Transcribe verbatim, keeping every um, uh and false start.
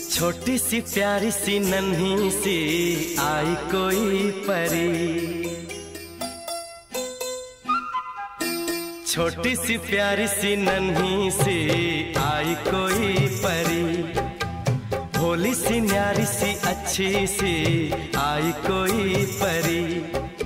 छोटी सी प्यारी सी नन्ही सी आई कोई परी, छोटी सी प्यारी सी नन्ही सी आई कोई परी, भोली सी न्यारी सी अच्छी सी आई कोई परी।